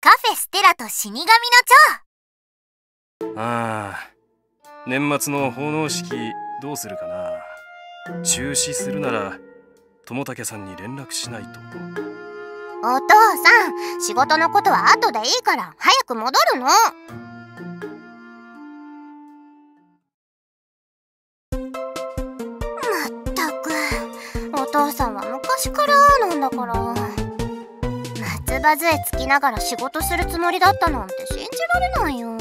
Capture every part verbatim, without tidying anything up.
カフェステラと死神の蝶。 ああ、年末の奉納式どうするかな。中止するなら友武さんに連絡しないと。 お父さん、仕事のことは後でいいから早く戻るの。まったく、お父さんは昔からなんだから。松葉杖つきながら仕事するつもりだったなんて信じられないよ。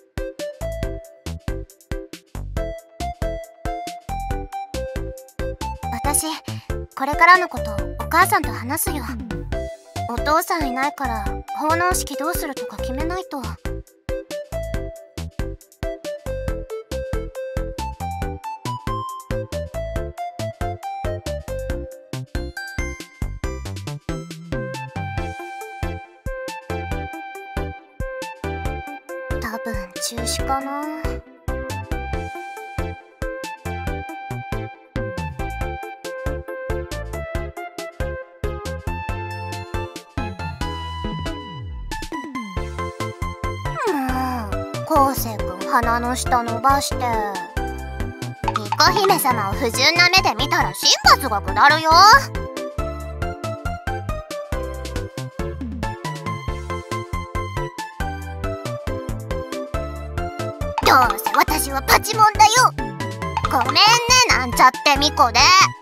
私、これからのことお母さんと話すよ。お父さんいないから奉納式どうするとか決めないと。多分中止かな。昴生君、鼻の下伸ばして。ニコ姫様を不純な目で見たら心罰が下るよ。どうせ私はパチモンだよ。ごめんね、なんちゃってミコで。